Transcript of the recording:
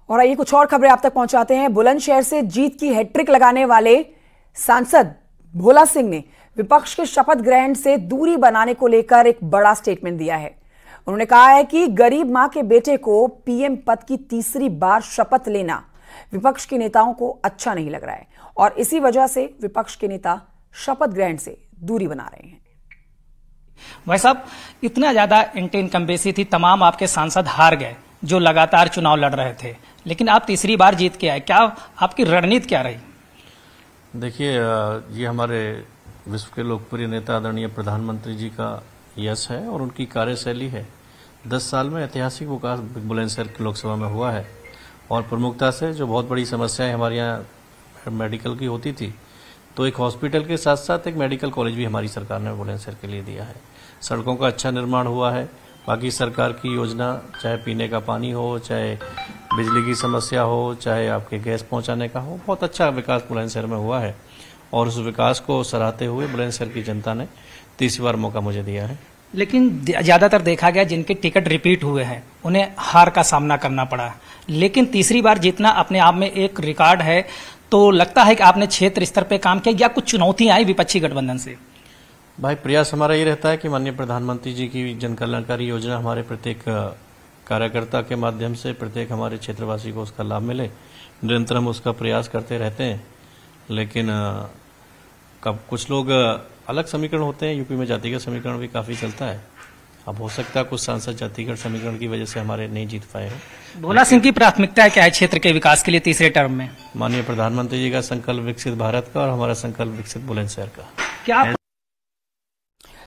और आइए कुछ और खबरें आप तक पहुंचाते हैं। बुलंदशहर से जीत की हैट्रिक लगाने वाले सांसद भोला सिंह ने विपक्ष के शपथ ग्रहण से दूरी बनाने को लेकर एक बड़ा स्टेटमेंट दिया है। उन्होंने कहा है कि गरीब मां के बेटे को पीएम पद की तीसरी बार शपथ लेना विपक्ष के नेताओं को अच्छा नहीं लग रहा है और इसी वजह से विपक्ष के नेता शपथ ग्रहण से दूरी बना रहे हैं। भाई साहब, इतना ज्यादा इनकम्बेंसी थी, तमाम आपके सांसद हार गए जो लगातार चुनाव लड़ रहे थे, लेकिन आप तीसरी बार जीत के आए। क्या आपकी रणनीति क्या रही? देखिए, ये हमारे विश्व के लोकप्रिय नेता आदरणीय प्रधानमंत्री जी का यश है और उनकी कार्यशैली है। 10 साल में ऐतिहासिक विकास बुलंदशहर की लोकसभा में हुआ है और प्रमुखता से जो बहुत बड़ी समस्याएं हमारे यहाँ मेडिकल की होती थी, तो एक हॉस्पिटल के साथ साथ एक मेडिकल कॉलेज भी हमारी सरकार ने बुलंदशहर के लिए दिया है। सड़कों का अच्छा निर्माण हुआ है। बाकी सरकार की योजना, चाहे पीने का पानी हो, चाहे बिजली की समस्या हो, चाहे आपके गैस पहुंचाने का हो, बहुत अच्छा विकास बुलंदशहर में हुआ है और उस विकास को सराहते हुए बुलंदशहर की जनता ने तीसरी बार मौका मुझे दिया है। लेकिन ज्यादातर देखा गया जिनके टिकट रिपीट हुए हैं उन्हें हार का सामना करना पड़ा, लेकिन तीसरी बार जीतना अपने आप में एक रिकॉर्ड है। तो लगता है कि आपने क्षेत्र स्तर पे काम किया या कुछ चुनौतियां आई विपक्षी गठबंधन से? भाई, प्रयास हमारा ये रहता है कि माननीय प्रधानमंत्री जी की जन कल्याणकारी योजना हमारे प्रत्येक कार्यकर्ता के माध्यम से प्रत्येक हमारे क्षेत्रवासी को उसका लाभ मिले। निरंतर हम उसका प्रयास करते रहते हैं, लेकिन कब कुछ लोग अलग समीकरण होते हैं। यूपी में जातिगत समीकरण भी काफी चलता है। अब हो सकता है कुछ सांसद जातिगत समीकरण की वजह से हमारे नहीं जीत पाए हैं। भोला सिंह की प्राथमिकता क्या है क्षेत्र के विकास के लिए तीसरे टर्म में? माननीय प्रधानमंत्री जी का संकल्प विकसित भारत का और हमारा संकल्प विकसित बुलंदशहर का। क्या